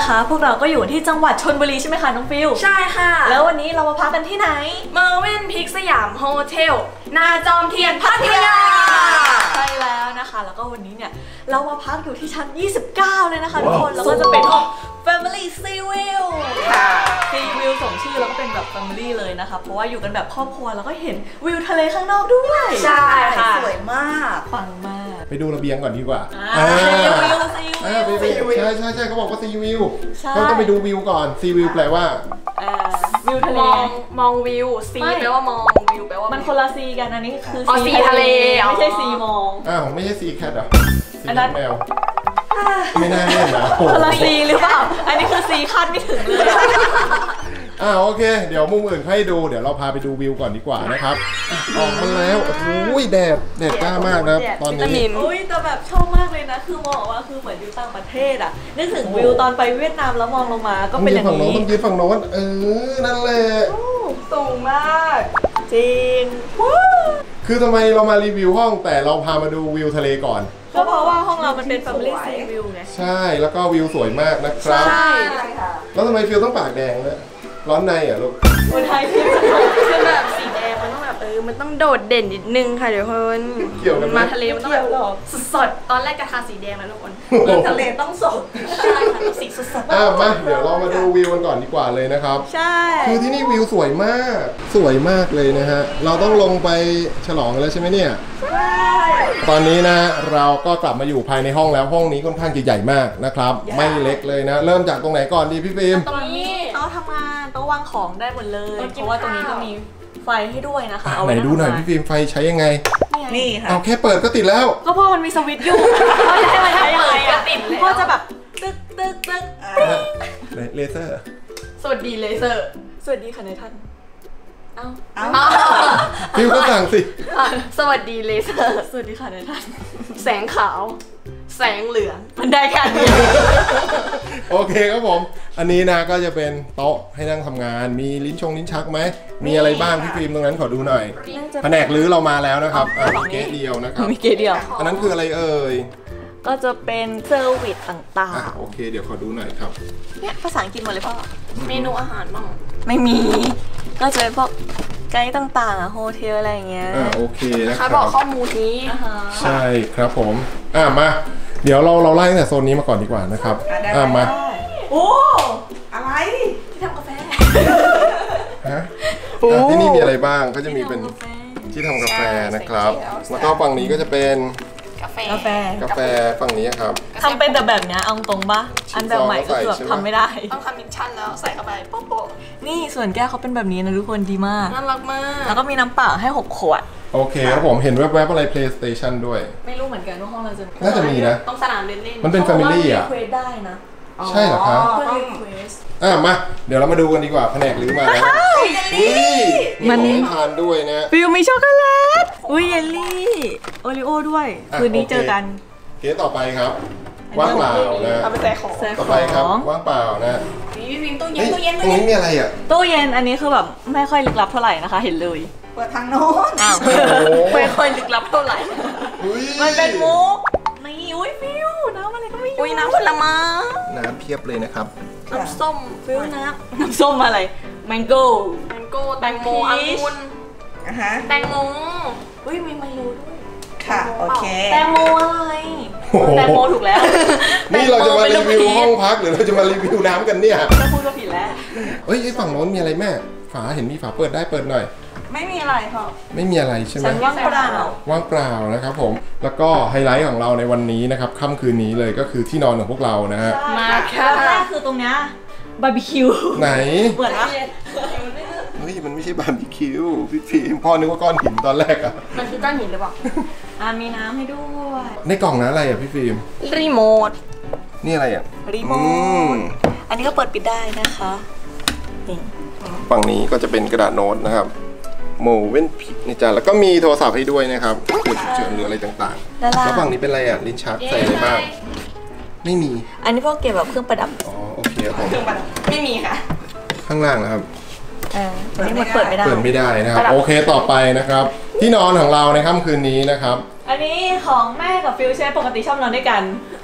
นะคะพวกเราก็อยู่ที่จังหวัดชลบุรีใช่ไหมคะน้องฟิลใช่ค่ะแล้ววันนี้เรามาพักกันที่ไหนเมอร์เวนพิกสยามโฮเทลนาจอมเทียนพัทยาใช่แล้วนะคะแล้วก็วันนี้เนี่ยเรามาพักอยู่ที่ชั้น29เลยนะคะทุกคนแล้วก็จะเป็นห้อง Family Sea View ค่ะ Sea View สมชื่อแล้วก็เป็นแบบ Family เลยนะคะเพราะว่าอยู่กันแบบครอบครัวแล้วก็เห็นวิวทะเลข้างนอกด้วยใช่ค่ะสวยมากปังมากไปดูระเบียงก่อนดีกว่า Sea View ใช่เขาบอกว่า Sea View ต้องไปดูวิวก่อน Sea View แปลว่าวิวทะเลมองวิวซีแปลว่ามองวิวแปลว่ามันคนละซีกันอันนี้คือซีทะเลไม่ใช่ซีมองไม่ใช่ซีแคทซีแมวไม่น่าเล่นนะคนละซีหรือเปล่าอันนี้คือซีคาดไม่ถึงเลยโอเคเดี๋ยวมุมอื่นให้ดูเดี๋ยวเราพาไปดูวิวก่อนดีกว่านะครับออกมาแล้วโอ้ยแดดกล้ามากนะตอนนี้แต่แบบชอบมากเลยนะคือมองว่าคือเหมือนอยู่ต่างประเทศอ่ะนึกถึงวิวตอนไปเวียดนามแล้วมองลงมาก็เป็นอย่างนี้ต้องยืนฝั่งโน้นนั่นแหละสูงมากจริงคือทำไมเรามารีวิวห้องแต่เราพามาดูวิวทะเลก่อนก็เพราะว่าห้องเรามันเป็น Family Sea View ไงใช่แล้วก็วิวสวยมากนะครับใช่ค่ะแล้วทำไมฟิลต้องปากแดงเนี่ยร้อนในลูกคนไทยที่คือแบบสีแดงมันต้องแบบมันต้องโดดเด่นนิดนึงค่ะเดี๋ยวคนเกี่ยวกันมาทะเลมันต้องแบบสดตอนแรกกระทาสีแดงแล้วทุกคนทะเลต้องสดใช่ค่ะสีสดมาเดี๋ยวเรามาดูวิวกันก่อนดีกว่าเลยนะครับใช่คือที่นี่วิวสวยมากเลยนะฮะเราต้องลงไปฉลองกันแล้วใช่ไหมเนี่ยใช่ตอนนี้นะเราก็กลับมาอยู่ภายในห้องแล้วห้องนี้ค่อนข้างจะใหญ่มากนะครับไม่เล็กเลยนะเริ่มจากตรงไหนก่อนดีพี่ฟิล์มตรงนี้โต๊ะทำงานโต๊ะวางของได้หมดเลยเพราะว่าตรงนี้ก็มีไฟให้ด้วยนะคะไหนดูหน่อยพี่ฟิล์มไฟใช้ยังไงนี่ค่ะเอาแค่เปิดก็ติดแล้วก็เพราะมันมีสวิตช์อยู่เขาจะให้มันใช้ยังไงก็ติดก็จะแบบตึ๊กเลเซอร์สวัสดีเลเซอร์สวัสดีค่ะนายท่านฟิล์มก็สั่งสิสวัสดีเลเซอร์สวัสดีค่ะนายท่านแสงขาวแสงเหลืองมันได้แค่นี้โอเคครับผมอันนี้นะก็จะเป็นโต๊ะให้นั่งทำงานมีลิ้นชักไหมมีอะไรบ้างพี่ฟิล์มตรงนั้นขอดูหน่อยแผนกรื้อเรามาแล้วนะครับมีเกสเดียวนะครับมีเกสเดียวอันนั้นคืออะไรเอ่ยก็จะเป็นเซอร์วิสต่างๆโอเคเดี๋ยวขอดูหน่อยครับเนี่ยภาษาอังกฤษหมดเลยพ่อเมนูอาหารบ้างไม่มีก็จะเป็นพวกไกด์ต่างๆโฮเทลอะไรอย่างเงี้ยโอเคนะครับบอกข้อมูลนี้ใช่ครับผมมาเดี๋ยวเราไล่ตั้งแต่โซนนี้มาก่อนดีกว่านะครับมาโอ้อะไรที่ทำกาแฟที่นี่มีอะไรบ้างก็จะมีเป็นที่ทำกาแฟนะครับแล้วก็ฝั่งนี้ก็จะเป็นกาแฟฝั่งนี้ครับทำเป็นแต่แบบนี้เอาตรงปะอันแบบใหม่ก็คือแบบทำไม่ได้ต้องทำมิชชั่นแล้วใส่เข้าไปโป๊ะนี่ส่วนแก้วเขาเป็นแบบนี้นะทุกคนดีมากน่ารักมากแล้วก็มีน้ำเปล่าให้6 ขวดโอเคครับผมเห็นแวบๆอะไร PlayStation ด้วยไม่รู้เหมือนกันว่าห้องเราจะน่าจะมีนะต้องสนามเล่นมันเป็น Family อ่ะได้นะใช่เหรอครับมาเดี๋ยวเรามาดูกันดีกว่าแผนกรื้อมาแล้วมันทานด้วยนะฟิวมีช็อกโกแลตเยลลี่โอริโอด้วยคืนนี้เจอกันเคสต่อไปครับว่างเปล่านะต่อไปครับว่างเปล่านะพี่ฟิล์มตู้เย็นตรงนี้มีอะไรอ่ะตู้เย็นอันนี้คือแบบไม่ค่อยลึกลับเท่าไหร่นะคะเห็นเลยเปิดทางโน้นไม่ค่อยลึกลับเท่าไหร่มันเป็นมุกนี่ฟิวน้ำอะไรก็ไม่รู้น้ำผลไม้น้ำเพียบเลยนะครับน้ำส้มฟิวน้ำส้มอะไรแมงโก้แตงโมองุ่นแตงโมมีไมโลด้วยค่ะโอเคแตงโมอะไรแตงโมถูกแล้วนี่เราจะมารีวิวห้องพักหรือเราจะมารีวิวน้ำกันเนี่ยถ้าพูดก็ผิดแล้วฝั่งโน้นมีอะไรแม่ฝาเห็นมีฝาเปิดได้เปิดหน่อยไม่มีอะไรค่ะไม่มีอะไรใช่ไหมว่างเปล่านะครับผมแล้วก็ไฮไลท์ของเราในวันนี้นะครับค่ำคืนนี้เลยก็คือที่นอนของพวกเรานะฮะมาค่ะแรกคือตรงเนี้ยบาร์บีคิวไหนเปิดนะมันไม่ใช่บาร์บีคิวพี่ฟิล์มพ่อนึกว่าก้อนหินตอนแรกอ่ะมันคือก้อนหินหรือเปล่ามีน้ำให้ด้วยในกล่องนั้นอะไรอ่ะพี่ฟิล์มรีโมทนี่อะไรอ่ะรีโมทอันนี้ก็เปิดปิดได้นะคะฝั่งนี้ก็จะเป็นกระดาษโน้ตนะครับโมเว่นพิกนี่จ้ะแล้วก็มีโทรศัพท์ให้ด้วยนะครับเกิดเฉินหรืออะไรต่างๆแล้วฝั่งนี้เป็นอะไรอ่ะลิ้นชักใส่อะไรบ้างไม่มีอันนี้พวกเก็บแบบเครื่องประดับโอเคครับเครื่องประดับไม่มีค่ะข้างล่างนะครับอันนี้มันเปิดไม่ได้นะครับโอเคต่อไปนะครับที่นอนของเราในค่ำคืนนี้นะครับอันนี้ของแม่กับฟิวใช่ปกติชอบนอนด้วยกัน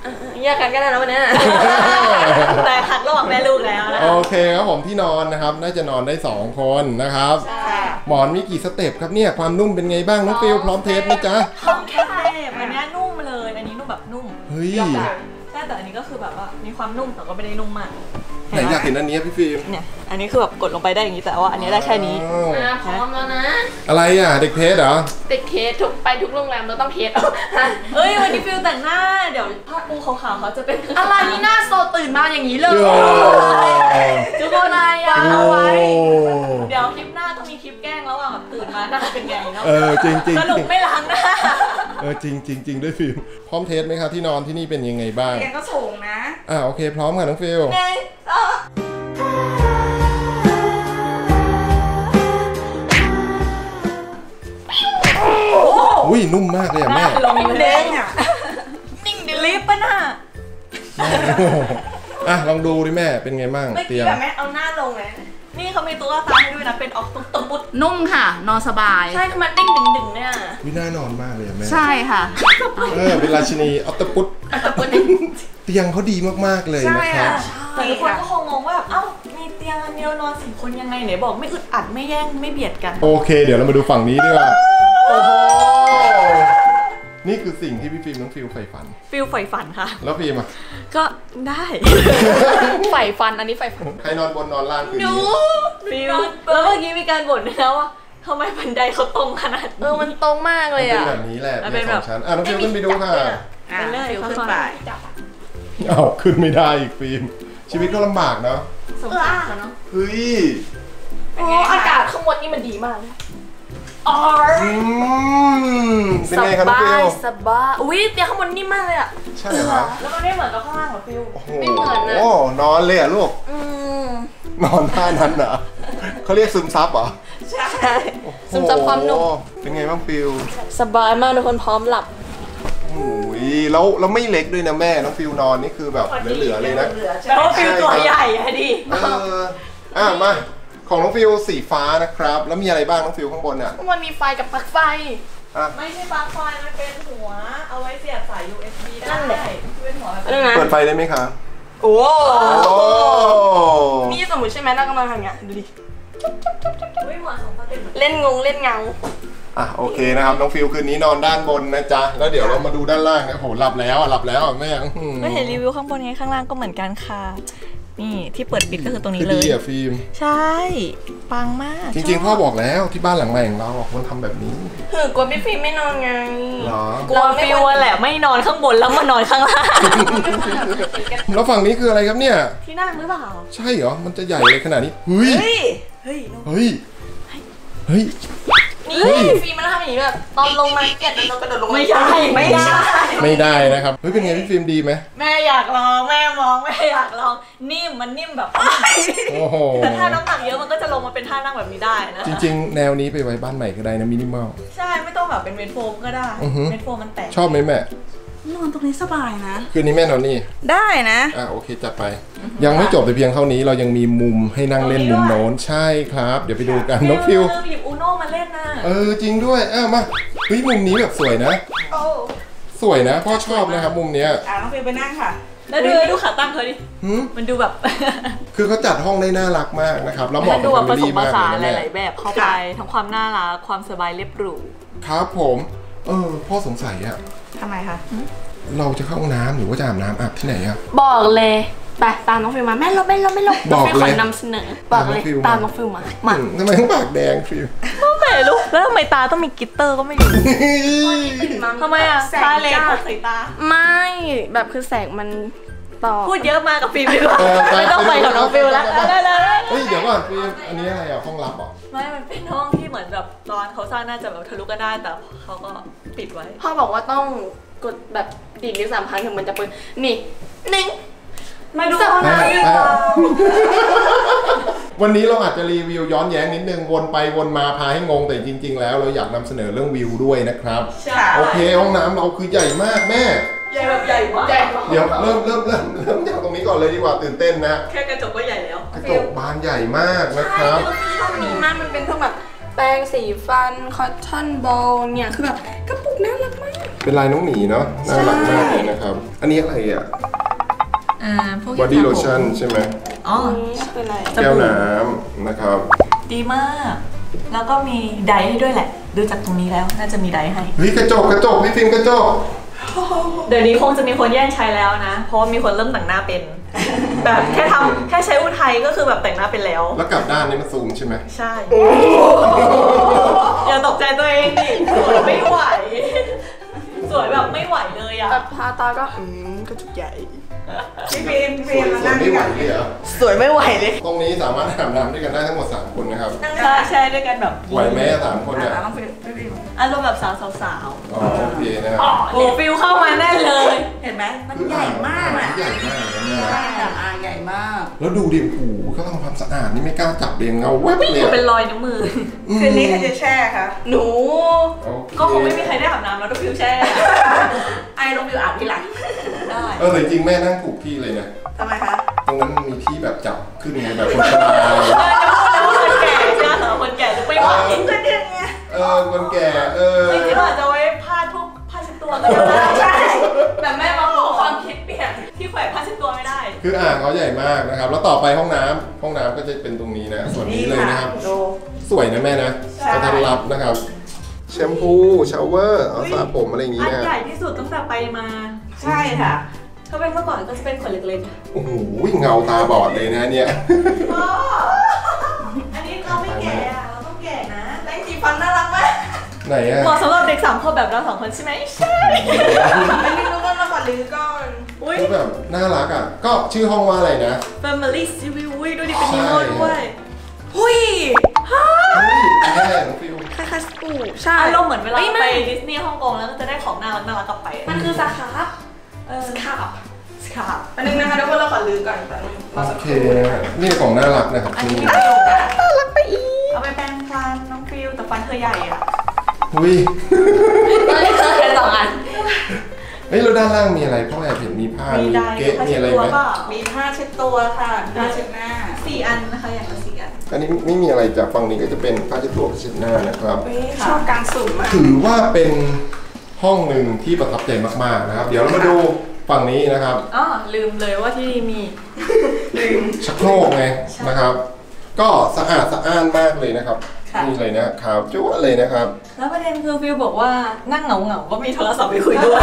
แยกกันก็ได้แล้ววันนี้แต่หักระหว่างแม่ลูกแล้วนะโอเคครับผมที่นอนนะครับน่าจะนอนได้2คนนะครับหมอนมีกี่สเต็ปครับเนี่ยความนุ่มเป็นไงบ้างน้องฟิลพร้อมเทสไหมจ๊ะของแค่อันนี้นุ่มเลยอันนี้นุ่มแบบนุ่มเฮ้ยใช่แต่อันนี้ก็คือแบบว่ามีความนุ่มแต่ก็ไม่ได้นุ่มมากไหนอยากเห็นอันนี้พี่ฟิล์มเนี่ยอันนี้คือแบบกดลงไปได้อย่างนี้แต่ว่าอันนี้ได้แค่นี้พร้อมแล้วนะอะไรอ่ะเด็กเทสเหรอเด็กเทสไปทุกโรงแรมเราต้องเทสเฮ้ยวันนี้ฟิลแต่งหน้าเดี๋ยวผ้าปูขาวๆเขาจะเป็นอะไรนี่หน้าโซตื่นมาอย่างนี้เลยจุกอะไรอ่ะเอาไว้เดี๋ยวคลิปหน้าต้องมีคลิปแกล้งแล้วว่าแบบตื่นมาหน้าเป็นไงเนาะจริงๆสรุปไม่ล้างหน้าจริงด้วยฟิลพร้อมเทสไหมครับที่นอนที่นี่เป็นยังไงบ้างเตียงก็สูงนะโอเคพร้อมค่ะน้องฟิลอุ้ยนุ่มมากเลยแม่ลงเด้งอ่ะนิ่งดิลิฟป่ะน่ะลองดูดิแม่เป็นไงบ้างเตียงแม่เอาหน้าลงเลยนี่เขามีตัวตาให้ด้วยนะเป็นออกตุ๊บนุ่มค่ะนอนสบายใช่คือมันเด้งดึงเนี่ยวิน่านอนมากเลยแม่ใช่ค่ะเป็นราชินีออตปุตเตียงเขาดีมากๆเลยนะครับแต่ทุกคนก็คงงงว่าเอ้ามีเตียงอันเดียวนอน4 คนยังไงไหนบอกไม่อึดอัดไม่แย่งไม่เบียดกันโอเคเดี๋ยวเรามาดูฝั่งนี้ดีกว่าโอ้โหนี่คือสิ่งที่พี่ฟิล์มน้องฟิลใฝ่ฝันฟิลใฝ่ฝันค่ะแล้วฟิล์มก็ได้ใฝ่ฝันอันนี้ใฝ่ฝันใครนอนบนนอนล่างคือนี้ฟิลแล้วเมื่อกี้มีการบ่นนะว่าทำไมบันไดเขาตรงขนาดมันตรงมากเลยอ่ะเป็นแบบนี้แหละเป็น2 ชั้นน้องฟิลขึ้นไปดูค่ะเป็นเลยขึ้นไปขึ้นไม่ได้อีกฟิล์มชีวิตก็ลำบากเนาะสงสารเนาะเฮ้ยอากาศข้างบนนี่มันดีมากเลยเป็นไงครับฟิลสบายอุ้ยเตียงข้างบนนิ่มมากเลยอ่ะใช่เหรอแล้วมันไม่เหมือนกับข้างล่างหรอฟิลไม่เหมือนนะนอนเลยอ่ะลูกนอนท่านั้นเหรอเขาเรียกซึมซับเหรอใช่ซึมซับความนุ่มเป็นไงบ้างฟิลสบายมากทุกคนพร้อมหลับโอ้ยแล้วไม่เล็กด้วยนะแม่น้องฟิลนอนนี่คือแบบเหลือเลยนะแต่ว่าฟิลตัวใหญ่อะดิมาของน้องฟิลสีฟ้านะครับแล้วมีอะไรบ้างน้องฟิลข้างบนเนี่ยข้างบนมีไฟกับปลั๊กไฟไม่ใช่ปลั๊กไฟมันเป็นหัวเอาไว้เสียบสาย USB ได้เป็นหัวเปิดไฟได้ไหมคะโอ้นี่สมมติใช่ไหมเรากำลังทำอย่างเงี้ยดูดิเล่นเงาโอเคนะครับน้องฟิลคืนนี้นอนด้านบนนะจ๊ะแล้วเดี๋ยวเรามาดูด้านล่างนะโหหลับแล้วแม่ก็เห็นรีวิวข้างบนไงข้างล่างก็เหมือนกันค่ะนี่ที่เปิดปิดก็คือตรงนี้เลยดีอะฟิล์มใช่ปังมากจริงๆพ่อบอกแล้วที่บ้านหลังใหม่ของเราควรทำแบบนี้กลัวพี่ฟิล์มไม่นอนไงกลัวฟิลแหละไม่นอนข้างบนแล้วมานอนข้างล่างแล้วฝั่งนี้คืออะไรครับเนี่ยที่นั่งหรือเปล่าใช่เหรอมันจะใหญ่เลยขนาดนี้เฮ้ยนี่ฟิล์มมันทำอย่างนี้แบบตอนลงมาเก็ตเรากระโดดลงไม่ได้นะครับเฮ้ยเป็นไงพี่ฟิล์มดีไหมแม่อยากลองแม่มองแม่อยากลองนิ่มมันนิ่มแบบโอ้โหแต่ถ้าน้ำหนักเยอะมันก็จะลงมาเป็นท่านั่งแบบนี้ได้นะจริงๆแนวนี้ไปไว้บ้านใหม่ก็ได้นะมินิมอลใช่ไม่ต้องแบบเป็นเมดโฟมก็ได้เมดโฟมมันแตกชอบไหมแม่นอนตรงนี้สบายนะคืนนี้แม่นอนนี่ได้นะโอเคจัดไปยังไม่จบแต่เพียงเท่านี้เรายังมีมุมให้นั่งเล่นมุมโน้นใช่ครับเดี๋ยวไปดูกันน้องฟิลหยิบอูโน่มาเล่นนะจริงด้วยมาเฮ้ยมุมนี้แบบสวยนะสวยนะพ่อชอบนะครับมุมเนี้ยน้องฟิลไปนั่งค่ะแล้วดูขาตั้งเขาดิมันดูแบบคือเขาจัดห้องได้น่ารักมากนะครับแล้วเหมาะกับแฟมิลี่มากเลยหลายๆแบบเข้าไปทั้งความน่ารักความสบายเรียบหรูครับผมพ่อสงสัยอะทำไมคะเราจะเข้าห้องน้ำหรือว่าจะอาบน้ำอาบที่ไหนอะบอกเลยไปตามน้องฟิลมาแม่เราไม่บอกเลยนำเสนอบอกเลยตามน้องฟิลมาทำไมต้องปากแดงฟิลไม่รู้แล้วทำไมตาต้องมีกลิตเตอร์ก็ไม่รู้ทำไมอะตาเล็กใส่ตาไม่แบบคือแสงมันต่อพูดเยอะมากกับฟิลดีกว่าไม่ต้องไปกับน้องฟิลแล้วเฮ้ยเดี๋ยวก่อนฟิลอันนี้อะไรอะห้องลับอ่ะไม่มันเป็นห้องที่เหมือนแบบตอนเขาสร้างน่าจะแบบทะลุก็ได้แต่เขาก็ปิดไว้พ่อบอกว่าต้องกดแบบดีดนิ้ว3 ครั้งถึงมันจะเปิดนี่นิ่งมาดูนะวันนี้เราอาจจะรีวิวย้อนแย้งนิดนึงวนไปวนมาพาให้งงแต่จริงๆแล้วเราอยากนำเสนอเรื่องวิวด้วยนะครับโอเคห้องน้ำเราคือใหญ่มากแม่ใหญ่แบบใหญ่มากเดี๋ยวเริ่มจากตรงนี้ก่อนเลยดีกว่าตื่นเต้นนะแค่กระจกก็ใหญ่แล้วกระจกบานใหญ่มากนะครับห้องนี้มันเป็นทั้งแบบแปรงสีฟันคอตตอนบอลเนี่ยคือแบบกระปุกน่ารักมากเป็นลายน้องหมีเนาะน่ารักมากเลยนะครับอันนี้อะไรอ่ะพวก body lotion ใช่ไหมอ๋อเป็นอะไรแก้วน้ำนะครับดีมากแล้วก็มีไดร์ให้ด้วยแหละดูจากตรงนี้แล้วน่าจะมีไดร์ให้เฮ้ยกระจกพี่ฟิล์มกระจกเดี๋ยวนี้คงจะมีคนแย่งใช้แล้วนะเพราะมีคนเริ่มแต่งหน้าเป็นแบบแค่ใช้อุทัยก็คือแบบแต่งหน้าเป็นแล้วกลับด้านนี้มันซูมใช่ไหมใช่อย่าตกใจตัวเองดิสวยไม่ไหวสวยแบบไม่ไหวเลยอะแบบทาตาก็กระจุกใหญ่พี่ฟิล์มสวยไม่ไหวเลยเหรอสวยไม่ไหวเลยตรงนี้สามารถอาบน้ำด้วยกันได้ทั้งหมด3คนนะครับใช่ด้วยกันแบบไหวไหม3 คนเนี่ยอารมณ์แบบสาวอ๋อโอเคนะครับโอ้ฟิลเข้ามาแน่เลยเห็นไหมมันใหญ่มากอ่ะใหญ่มากใหญ่มากแล้วดูดิโอ้โหเขาทำความสะอาดนี่ไม่กล้าจับเองเงาแวบเลยเป็นรอยนิ้วมือคืนนี้ใครจะแช่คะหนูก็คงไม่มีใครได้อาบน้ำแล้วต้องฟิลแช่ไอ้ลงฟิลอาบทีหลังได้แต่จริงแม่นั่งถูกที่เลยนะทำไมคะตรงนั้นมีที่แบบจับขึ้นไงแบบคนชราคนแก่ใช่ไหมคนแก่จะไม่ไหวก็เดือนไงคนแก่จริงๆอาจจะไว้พาดพวกผ้าเช็ดตัวก็ได้ใช่แต่แม่มาบอกความคิดเปลี่ยนที่แขวนผ้าเช็ดตัวไม่ได้คืออ่างเขาใหญ่มากนะครับแล้วต่อไปห้องน้ำก็จะเป็นตรงนี้นะส่วนนี้เลยนะครับสวยนะแม่นะกระทันรับนะครับแชมพูชาวเวอร์เอาสระผมอะไรอย่างงี้นะอันใหญ่ที่สุดตั้งแต่ไปมาใช่ค่ะถ้าเป็นเมื่อก่อนก็จะเป็นขวดเล็กๆโอ้โหเงาตาบอดเลยนะเนี่ยอันนี้เราไม่แก่เราต้องแก่นะแป้งสีฟันน่ารักไหมไหนอะเหมาะสำหรับเด็ก3 คนแบบเรา2 คนใช่ไหมใช่ไม่รู้ว่าเราขอลือก่อนคือแบบน่ารักอ่ะก็ชื่อห้องว่าอะไรนะ Family Civil ดูดิเป็นนิโม่ด้วยหุยแม่น้องฟิวคล้ายๆสปูใช่เราเหมือนเวลาไปดิสนีย์ฮ่องกงแล้วก็จะได้ของน่ารักกลับไปมันคือสาขาสคาร์ปอันนึงนะคะทุกคนเราขอลือก่อนโอเคนี่ของน่ารักนะครับอันนี้น่ารักไปอีกเอาไปแปรงฟันน้องฟิวแต่ฟันเธอใหญ่อ่ะอุ้ยเธอแค่2 อันแล้วด้านล่างมีอะไรพ่อแอบเห็นมีผ้ามีเก๊ะมีอะไรไหมมีผ้าเช็ดตัวค่ะผ้าเช็ดหน้า 4 อันนะคะอย่างละ4 อันอันนี้ไม่มีอะไรจากฝั่งนี้ก็จะเป็นผ้าเช็ดตัวเช็ดหน้านะครับชอบการสุ่มถือว่าเป็นห้องหนึ่งที่ประทับใจมากๆนะครับเดี๋ยวเรามาดูฝั่งนี้นะครับลืมเลยว่าที่นี่มีชักโครกไงนะครับก็สะอาดสะอ้านมากเลยนะครับนี่เลยนะขาวจั๊วเลยนะครับแล้วประเด็นคือฟิวบอกว่านั่งเหงาก็มีโทรศัพท์ไปคุยด้วย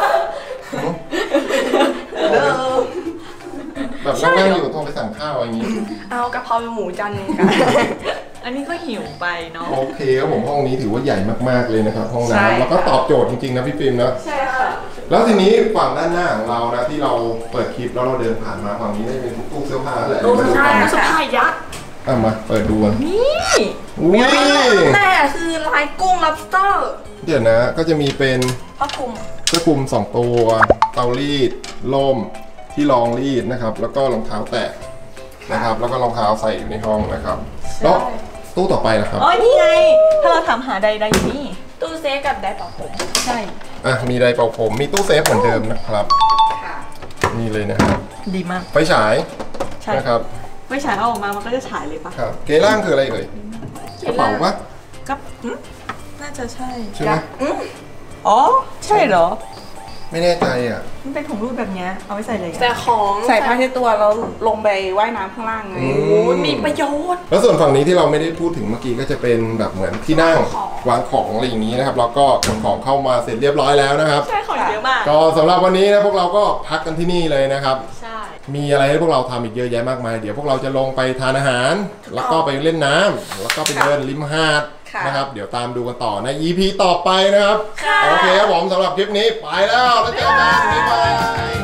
แบบนั่งอยู่โทรไปสั่งข้าวอย่างนี้เอากะเพราหมูจานนึงค่ะอันนี้ก็หิวไปเนาะโอเคครับผมห้องนี้ถือว่าใหญ่มากๆเลยนะครับห้องน้ำแล้วก็ตอบโจทย์จริงๆนะพี่ฟิล์มนะใช่ค่ะแล้วทีนี้ฝั่งด้านหน้าของเรานะที่เราเปิดคลิปแล้วเราเดินผ่านมาฝั่งนี้ได้เป็นตู้เสื้อผ้าแหละตู้เสื้อผ้ายักษ์มาเปิดดูนี่แต่คือลายกุ้ง lobster เดี๋ยวนะก็จะมีเป็นผ้าคลุม 2 ตัวเตารีดล่มที่รองรีดนะครับแล้วก็รองเท้าแตะนะครับแล้วก็รองเท้าใส่อยู่ในห้องนะครับแล้วตู้ต่อไปนะครับนี่ไงถ้าเราถามหาใดอยู่นี่ตู้เซฟกับไดร์เป่าผมใช่มีไดร์เป่าผมมีตู้เซฟเหมือนเดิมนะครับนี่เลยนะครับดีมากไฟฉายนะครับไฟฉายเอาออกมามันก็จะฉายเลยปะครับเกล่างคืออะไรเอ่ยกระเป๋าปะกับน่าจะใช่ใช่ไหมใช่เหรอไม่แน่ใจอ่ะมันเป็นถุงรูปแบบนี้เอาไว้ใส่อะไรแต่ของใส่ผ้าเช็ดตัวเราลงไปว่ายน้ำข้างล่างไงมีประโยชน์แล้วส่วนฝั่งนี้ที่เราไม่ได้พูดถึงเมื่อกี้ก็จะเป็นแบบเหมือนที่นั่งวางของอะไรอย่างนี้นะครับแล้วก็ขนของเข้ามาเสร็จเรียบร้อยแล้วนะครับใช่ของเยอะมากก็สำหรับวันนี้นะพวกเราก็พักกันที่นี่เลยนะครับใช่มีอะไรให้พวกเราทำอีกเยอะแยะมากมายเดี๋ยวพวกเราจะลงไปทานอาหารแล้วก็ไปเล่นน้ำแล้วก็ไปเดินริมหาดนะครับเดี๋ยวตามดูกันต่อใน EP ต่อไปนะครับโอเคครับผมสำหรับคลิปนี้ไปแล้วเจอกันบ๊ายบาย